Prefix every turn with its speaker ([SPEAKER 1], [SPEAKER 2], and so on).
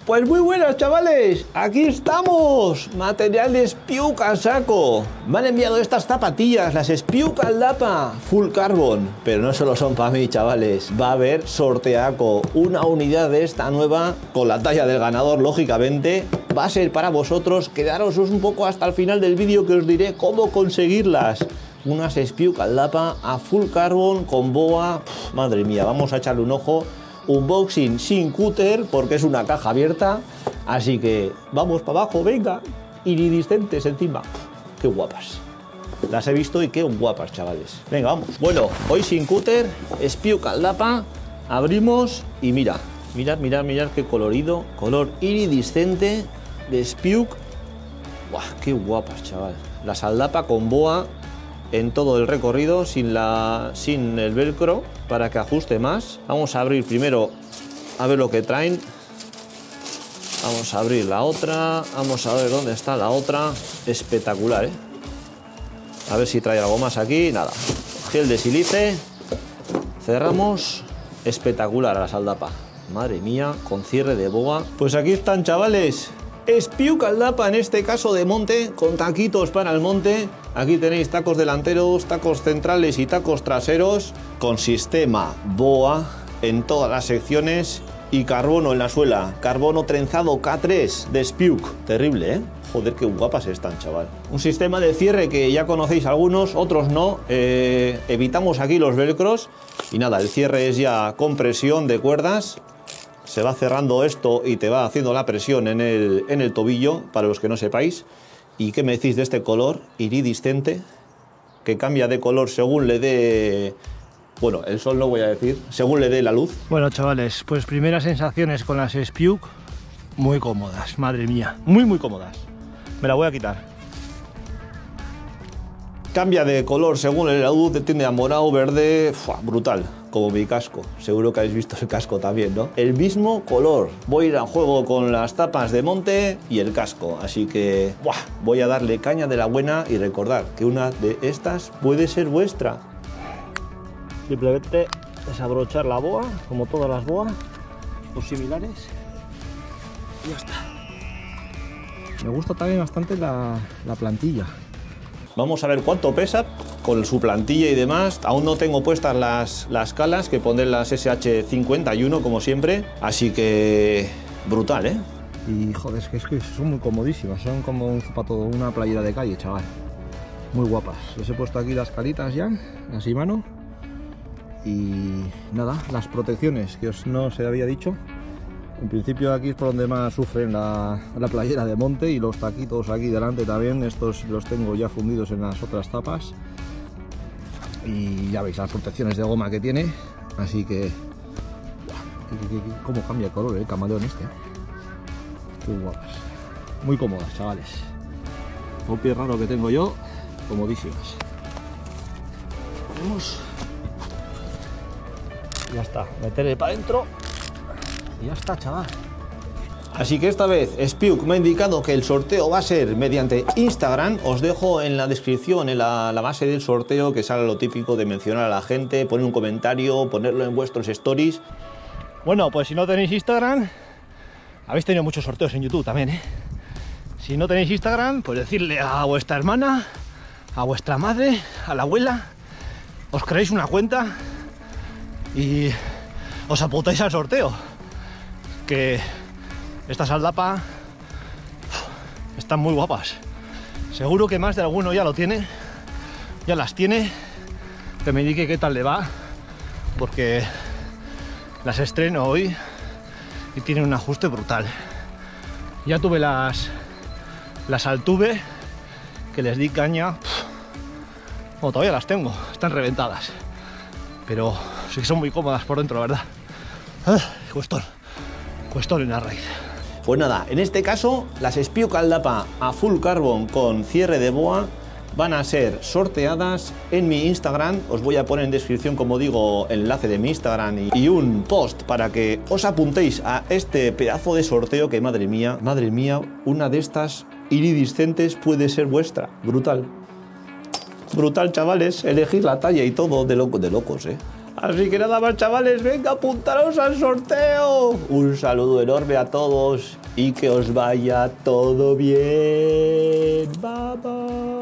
[SPEAKER 1] Pues muy buenas, chavales, aquí estamos, material de Spiuk a saco. Me han enviado estas zapatillas, las Spiuk Aldapa Full Carbon, pero no solo son para mí, chavales. Va a haber sorteaco, una unidad de esta nueva con la talla del ganador, lógicamente. Va a ser para vosotros, quedaros un poco hasta el final del vídeo que os diré cómo conseguirlas. Unas Spiuk Aldapa a Full Carbon con boa. Madre mía, vamos a echarle un ojo. Unboxing sin cúter porque es una caja abierta, así que vamos para abajo, venga, iridiscentes encima. Qué guapas, las he visto y qué guapas, chavales. Venga, vamos. Bueno, hoy sin cúter, Spiuk Aldapa, abrimos y mirad qué colorido, color iridiscente de Spiuk. ¡Buah, qué guapas, chaval! Las Aldapa con boa en todo el recorrido, sin el velcro, para que ajuste más. Vamos a abrir primero a ver lo que traen. Vamos a abrir la otra, vamos a ver dónde está la otra. Espectacular, ¿eh? A ver si trae algo más aquí. Nada, gel de sílice. Cerramos. Espectacular las Aldapa, madre mía, con cierre de boa. Pues aquí están, chavales, Spiuk Aldapa, en este caso de monte, con taquitos para el monte. Aquí tenéis tacos delanteros, tacos centrales y tacos traseros, con sistema boa en todas las secciones y carbono en la suela. Carbono trenzado K3 de Spiuk. Terrible, ¿eh? Joder, qué guapas están, chaval. Un sistema de cierre que ya conocéis algunos, otros no. Evitamos aquí los velcros. Y nada, el cierre es ya con presión de cuerdas. Se va cerrando esto y te va haciendo la presión en el tobillo, para los que no sepáis. ¿Y qué me decís de este color iridiscente? Que cambia de color según le dé... Bueno, el sol no voy a decir, según le dé la luz.
[SPEAKER 2] Bueno, chavales, pues primeras sensaciones con las Spiuk, muy cómodas, madre mía, muy cómodas. Me la voy a quitar.
[SPEAKER 1] Cambia de color según la luz, tiende a morado, verde, brutal, como mi casco. Seguro que habéis visto el casco también, ¿no? El mismo color. Voy a ir a juego con las tapas de monte y el casco, así que voy a darle caña de la buena y recordar que una de estas puede ser vuestra.
[SPEAKER 2] Simplemente desabrochar la boa, como todas las boas o similares, y ya está. Me gusta también bastante la plantilla.
[SPEAKER 1] Vamos a ver cuánto pesa con su plantilla y demás. Aún no tengo puestas las calas, que pondré las SH51 como siempre. Así que brutal, ¿eh?
[SPEAKER 2] Y joder, es que son muy comodísimas. Son como un zapato, una playera de calle, chaval. Muy guapas. Les he puesto aquí las calitas ya, las Shimano. Y nada, las protecciones que no os había dicho. En principio aquí es por donde más sufren la playera de monte, y los taquitos aquí delante también. Estos los tengo ya fundidos en las otras tapas. Y ya veis las protecciones de goma que tiene. Así que... cómo cambia el color el camaleón este. Qué guapas. Muy cómodas, chavales. Un pie raro que tengo yo, comodísimas. Ponemos... Ya está, meterle para adentro. Y ya está, chaval.
[SPEAKER 1] Así que esta vez Spiuk me ha indicado que el sorteo va a ser mediante Instagram. Os dejo en la descripción, en la base del sorteo, que sale lo típico de mencionar a la gente, poner un comentario, ponerlo en vuestros stories.
[SPEAKER 2] Bueno, pues si no tenéis Instagram, habéis tenido muchos sorteos en YouTube también, ¿eh? Si no tenéis Instagram, pues decirle a vuestra hermana, a vuestra madre, a la abuela, os creáis una cuenta y os apuntáis al sorteo. Que estas Aldapa están muy guapas. Seguro que más de alguno ya lo tiene, ya las tiene. Que me indique qué tal le va, porque las estreno hoy y tienen un ajuste brutal. Ya tuve las Altuve, que les di caña. Bueno, todavía las tengo, están reventadas, pero sí que son muy cómodas por dentro, la verdad. Cuestón en la raíz.
[SPEAKER 1] Pues nada, en este caso las Spiuk Aldapa a Full Carbon con cierre de boa van a ser sorteadas en mi Instagram. Os voy a poner en descripción, como digo, el enlace de mi Instagram y un post para que os apuntéis a este pedazo de sorteo que, madre mía, una de estas iridiscentes puede ser vuestra. Brutal. Brutal, chavales. Elegir la talla y todo de locos, ¿eh? Así que nada más, chavales, venga, apuntaros al sorteo. Un saludo enorme a todos y que os vaya todo bien. Bye, bye.